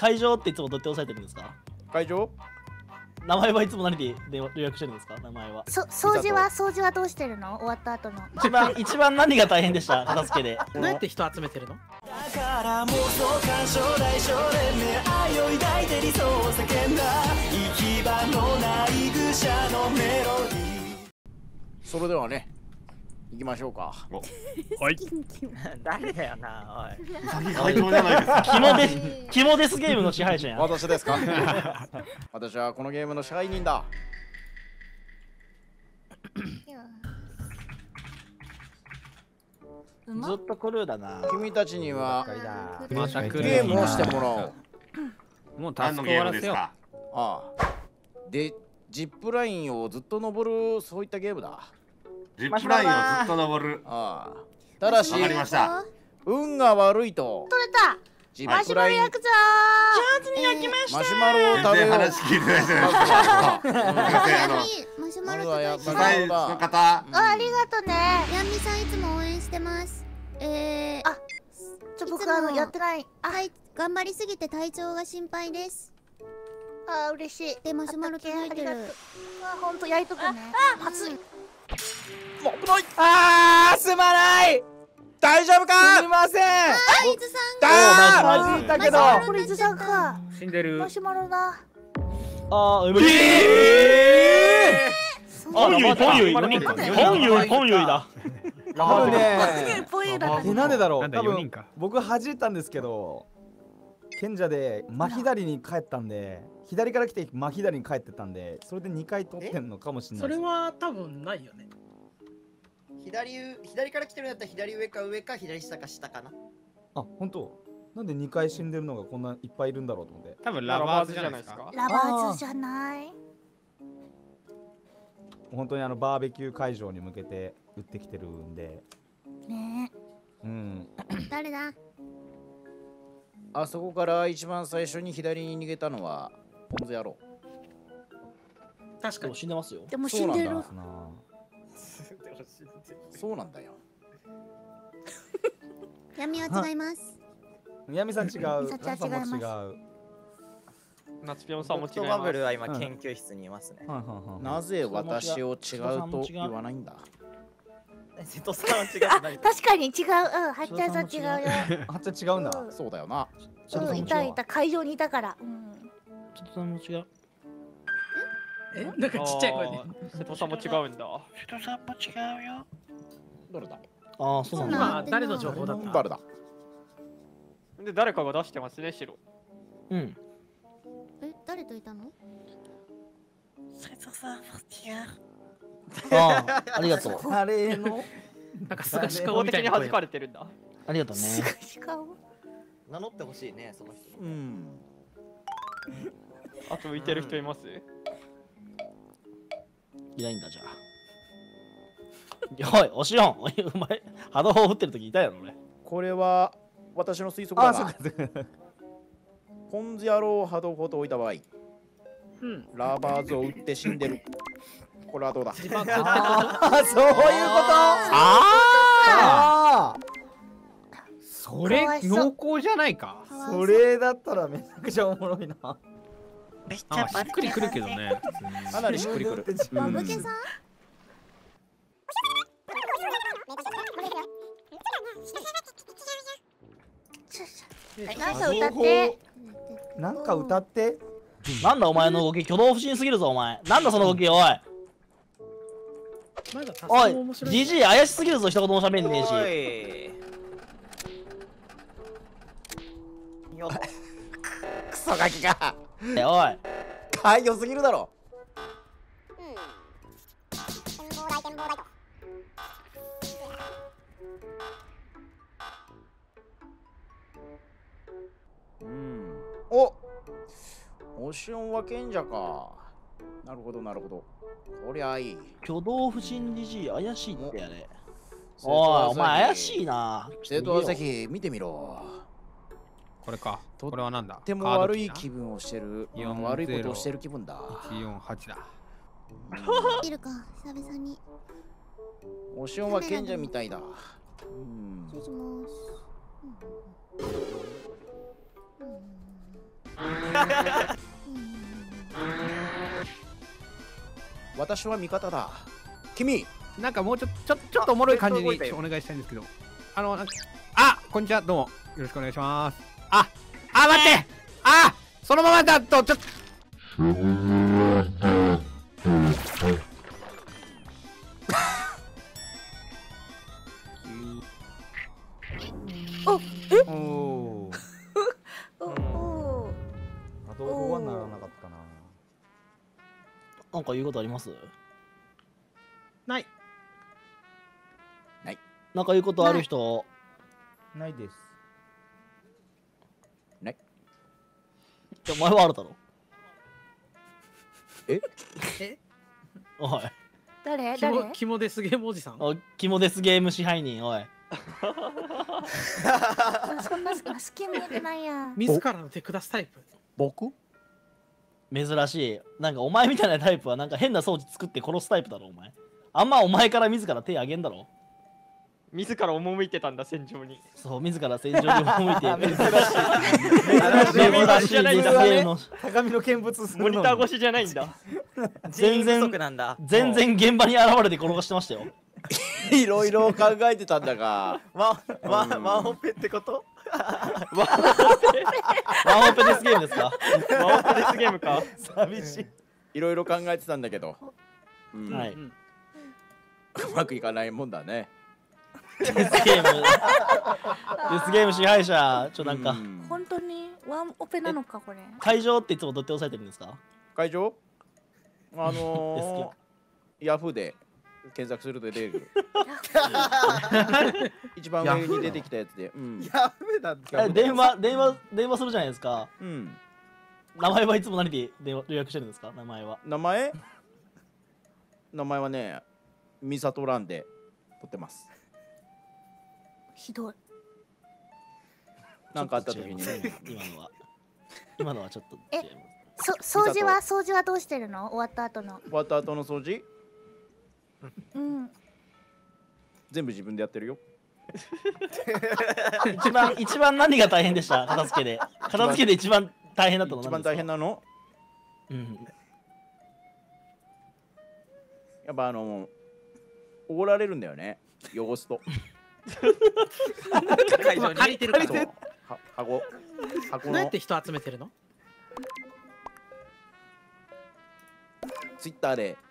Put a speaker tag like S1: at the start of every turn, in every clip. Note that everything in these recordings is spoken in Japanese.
S1: 会場っていつもどうやって押さえてるんですか？
S2: 会場？
S1: 名前はいつも何で予約してるんですか？名前は。
S3: 掃除はどうしてるの？終わった後の。
S1: 一番何が大変でした？片付けで。
S4: どうやって人集めてるの？
S5: だから妄想感傷大少年ね愛を抱いて理想を叫んだ行き場のない愚者のメロディー。
S2: それではね、行きましょうか。
S4: はい。
S6: 誰だよな、おい。
S7: 会長じゃないですか。
S1: 肝デスゲームの支配者やん。
S2: 私ですか？私はこのゲームの支配人だ。
S1: ずっとクルーだな。
S2: 君たちには
S4: また来る
S2: ゲームをしてもらおう。
S4: もうタスク終わらせよう。
S2: ああ。で、ジップラインをずっと登るそういったゲームだ。
S7: ジップラインをずっと登る。
S2: ああ。ただし、
S7: わかりました。
S2: 運が悪いと。
S3: 取れた。
S2: ジップライン。
S3: 焼くぞ
S1: 上手に焼きました。
S2: マシュマロを食べよう。
S7: 全然話聞いてないじゃないですか。
S3: マシュマロとか
S7: 主催の方。
S3: ありがとね。
S8: ヤンミさんいつも応援してます。
S3: 僕やってない。
S8: 頑張りすぎて体調が心配です。
S3: 嬉しい。
S8: でマシュマロ届いてる。
S3: ほんと焼いとくね。熱い。
S2: 危ない。
S6: すまない。
S2: 大丈夫か？
S6: すみません。
S8: 伊豆さん
S6: マジだけど。
S3: これ伊豆さんか。
S4: 死んでる。
S3: マシュマロだ。
S1: 本優だ。
S6: 多分ね。なんでだろう。
S4: 多分
S6: 僕弾いたんですけど、賢者で真左に帰ったんで、左から来て真左に帰ってたんで、それで2回取ってんのかもしれない。
S4: それは多分ないよね。
S9: 左から来てるんだったら左上か左下か下かな。
S6: 本当。なんで2回死んでるのがこんないっぱいいるんだろうと思って。
S4: 多分ラバーズじゃないですか。
S3: ラバーズじゃない。
S6: 本当にバーベキュー会場に向けて撃ってきてるんで。
S3: ね。
S8: 誰だ？
S2: あそこから一番最初に左に逃げたのはポンズ野郎。
S4: 確かに
S1: 死んでますよ。
S3: でも死んでる。
S2: そうなんだよ。
S8: 闇は違います。
S6: 闇さん違う。
S3: さちは違います。
S1: 夏ピョンさんも違い
S6: バ
S1: ます。
S6: ブルは
S9: 今研究室にいますね。
S2: なぜ私を違うと言わないんだ？
S9: 瀬戸さんは違う。
S3: 確かに違う。はっちゃんさん違うよ。
S6: はっちゃん違うんだ。
S2: そうだよな。
S3: いた会場にいたから。
S1: ちょっとさんも違う。
S4: なんかちっちゃい声で。
S1: 瀬戸さんも違うんだ。瀬戸さんも違うよ。
S2: どれだ？
S1: そうなんだ。
S4: 今誰の情報だった？
S2: バルだ。
S1: で誰かが出してますね、白。
S8: 誰といたの？
S3: 瀬戸さんも違う。
S1: ありがとう。
S6: 誰の？
S4: なんかすぐ思考的に弾かれてるんだ。
S1: ありがとうね。
S9: 名乗ってほしいね、その人。
S1: あと浮いてる人います？いないんだじゃあ。おい、おしおん、お前波動砲撃ってる時いたやろ俺。
S2: これは私の推測だが、ポンズ野郎を波動砲と置いた場合、ラバーズを撃って死んでる。これはどうだ？
S6: そういうこと。
S4: それ濃厚じゃないか。
S6: それだったらめちゃくちゃおもろいな。
S3: めっちゃ
S4: しっくりくるけどね。
S2: かなりしっくりくる。
S8: バブケさん？
S3: なんか歌って。
S6: なんか歌って。
S1: なんだお前の動き、挙動不審すぎるぞお前。なんだその動き、おい。おい、GG 怪しすぎるぞ、一言も喋んねえし。
S2: クソガキが。
S1: おい。
S2: か良すぎるだろ。おしおんは賢者か。なるほどなるほど。こりゃいい。
S1: 挙動不審 GG 怪しいってやれ。おい、お前怪しいな。
S2: 生徒朝日見てみろ。
S4: これか。これはなんだ？
S2: とっても悪い気分をしてる。悪いことをしてる気分だ。
S4: 148だ。
S8: いるか、久々に。
S2: おしおんは賢者みたいだ。
S8: 失礼します。
S2: 私は味方だ。君
S4: なんかもうちょっとおもろい感じにお願いしたいんですけど、なんかこんにちは、どうもよろしくお願いします。待ってそのままだとちょっと
S6: おあと5はならなかったな。
S1: なんか言うことあります？
S4: ない。
S1: なんか言うことある人？
S6: ないです。
S2: ない。
S1: お前はあるだろ。
S2: え
S1: おい。
S3: 誰？
S4: 肝ですゲームおじさん。
S1: 肝ですゲーム支配人、おい。
S3: そんな好き見えてないやん。
S4: 自らの手下すタイプ。
S2: 僕？
S1: 珍しい。なんかお前みたいなタイプはなんか変な装置作って殺すタイプだろ、お前。あんまお前から自ら手あげんだろ。
S10: 自ら赴いてたんだ、戦場に。
S1: そう、自ら戦場に赴いて。
S10: 珍しいですね。
S6: 高みの見物するの。
S10: モニター越しじゃないんだ。
S1: 全然現場に現れて転がしてましたよ。
S2: いろいろ考えてたんだが。
S9: ワンオペってこと？
S1: ワンオペデスゲームですか？
S10: ワンオペデスゲームか。
S2: 寂しい。いろいろ考えてたんだけど。
S1: はい。
S2: うまくいかないもんだね。
S1: デスゲーム支配者、なんか。
S3: 本当にワンオペなのかこれ。
S1: 会場っていつもどうやって押さえてるんですか？
S2: 会場？ヤフーで検索すると出てくる。一番上に出てきたやつで。
S9: ヤフーだって。
S1: 電話するじゃないですか。
S2: うん。
S1: 名前はいつも何で予約してるんですか？名前は。
S2: 名前はね、ミサトランで撮ってます。
S3: ひどい。
S2: なんかあった時に
S1: ね。今のはちょっと。
S3: 掃除はどうしてるの？終わった後の
S2: 掃除？全部自分でやってるよ。
S1: 一番何が大変でした？片付けで。片付けで一番大変だったの？
S2: 一番大変なの？やっぱおごられるんだよね。汚すと。
S4: 借りてるから。
S2: 箱
S4: どうやって人集めてるの？
S2: ツイッターで。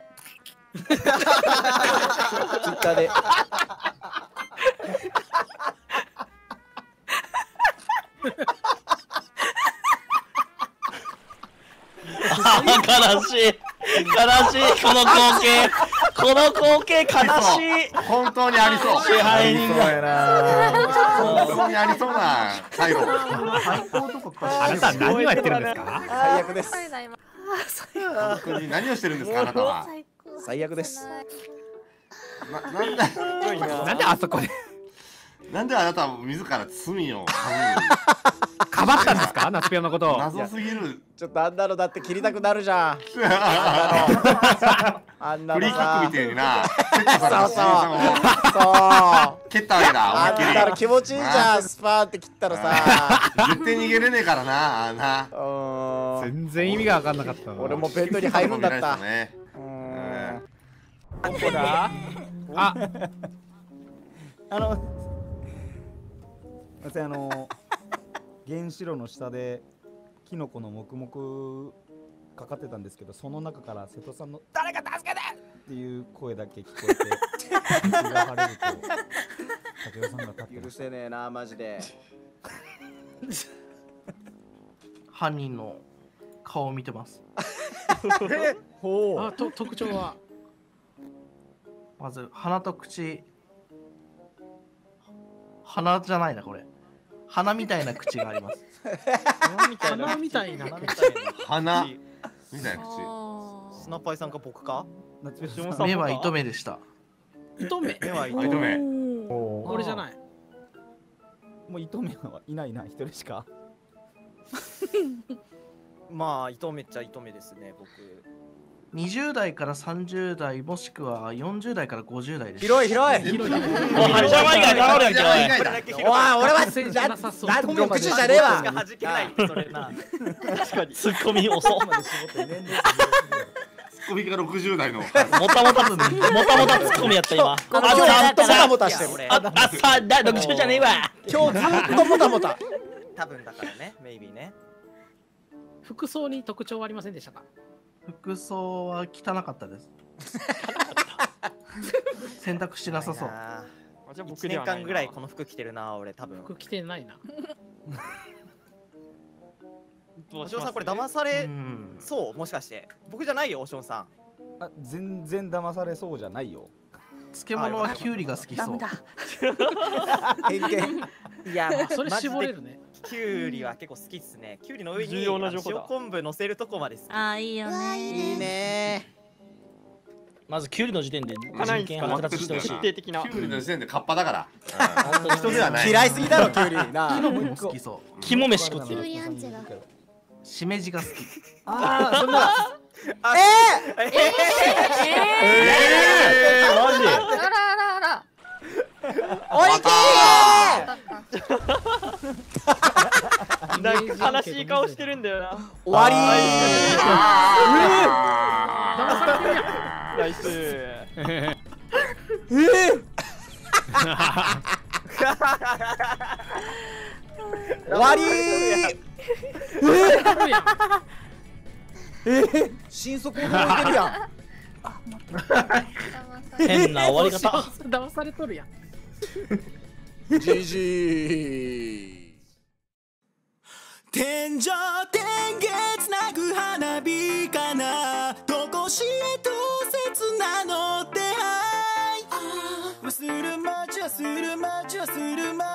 S1: 悲しいこの光景悲しい。
S7: 本当にありそう。
S1: 支配人が
S7: 本当にありそうな最後。
S4: あなた何をやってるんですか？
S2: 最悪です。
S7: 本当に何をしてるんですか、あなたは。
S2: 最悪です。
S4: なんであそこで。
S7: なんであなたは自ら罪を
S4: かばったんですか？夏ピオのことを。
S7: 謎すぎる。
S2: ちょっとあんなのだって切りたくなるじゃん。あんなの
S7: フリーキックみたいにな。
S2: そう
S7: 蹴ったわけだ。
S2: あんなの気持ちいいじゃん。スパーって切ったらさ。
S7: 絶対逃げれねえからな、あんな。
S4: 全然意味が分かんなかった。
S2: 俺もベッドに入るんだった。
S4: どこだ？
S6: 原子炉の下でキノコの黙々かかってたんですけど、その中から瀬戸さんの誰か助けてっていう声だけ聞こえて道が晴れると武田さんが立って
S2: 許せねえなマジで。
S9: 犯人の顔を見てます。
S4: 特徴は
S9: まず鼻と口。鼻じゃないなこれ。鼻みたいな口があります。
S4: 鼻みたいな口。
S7: 鼻みたいな
S9: 口。スナッパイさんか僕か？
S10: 目
S9: は糸目でした。
S4: 糸目。
S7: 目は糸目。
S4: 俺じゃない。
S6: もう糸目はいないな、一人しか。
S9: まあ糸目っちゃ糸目ですね僕。
S11: 20代から30代もしくは40代から50代です。
S2: 広い広い。
S1: おい、ハリジャマ以外だ、おるやんけ、おい。
S2: おい、俺は60じゃねえわ。
S9: 弾けないそれな。
S1: 確かに。ツッコミ遅っ。
S7: ツッコミが60代の。
S1: もたもたツッコミやった今。
S2: 今日ずっともたもたしてる。
S1: あ、さ、60じゃねえわ。
S2: 今日ずっともたもた。
S9: 多分だからね、メイビーね。
S4: 服装に特徴はありませんでしたか？
S11: 服装は汚かったです。洗濯してなさそう。
S9: 1年間ぐらいこの服着てるな、俺多分。
S4: 服着てないな。
S9: おしょうさんこれ騙されそうもしかして僕じゃないよおしょうさん。
S6: あ、全然騙されそうじゃないよ。
S11: 漬物はキュウリが好きそう。
S2: 偏見。
S9: いや
S4: それ絞れるね。
S9: キュウリは結構好きっすね。キュウリの上に塩昆布乗せるとこまで好き。
S3: あ、いいよね。
S2: いいね。
S1: まずキュウリの時点で人権剥奪してほしい。
S7: キュウリの時点でカッパだから。人ではない。
S2: 嫌いすぎだろキュウリな。
S11: 好きそう。
S1: 肝飯食ってる。
S11: しめじが好き。
S2: ああ、そんな。
S3: マ
S1: ジ？
S3: あらあらあら。
S2: おいけ
S10: ー。なんか悲しい顔してるんだよな。
S2: 終わり
S10: ナイス。
S2: 終わり新速驚いてるやん。
S1: 変な終わり方。
S4: 騙されとるやん。
S2: じじー。
S5: 天井天下つなぐ花火かな、とこしえと切なの出会い。するまちはするまちはするま